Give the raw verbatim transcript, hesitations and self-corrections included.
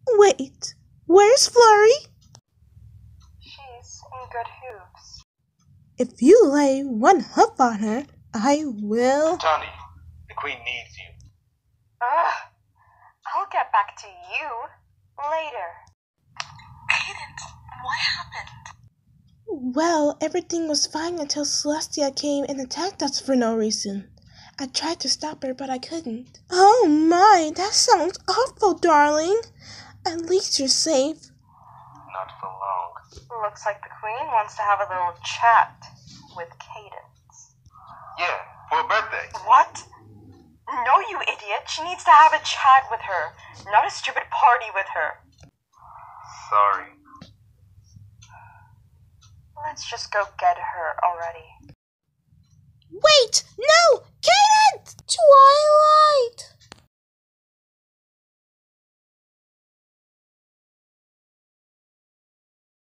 Wait, where's Flurry? She's in good hooves. If you lay one hoof on her, I will... Tony, the Queen needs you. Ugh. I'll get back to you later. Cadence, what happened? Well, everything was fine until Celestia came and attacked us for no reason. I tried to stop her, but I couldn't. Oh my, that sounds awful, darling. At least you're safe. Not for long. Looks like the Queen wants to have a little chat with Cadence. Yeah, for a birthday. What? No, you idiot. She needs to have a chat with her, not a stupid party with her. Sorry. Let's just go get her already. Wait! No! Cadence! Twilight!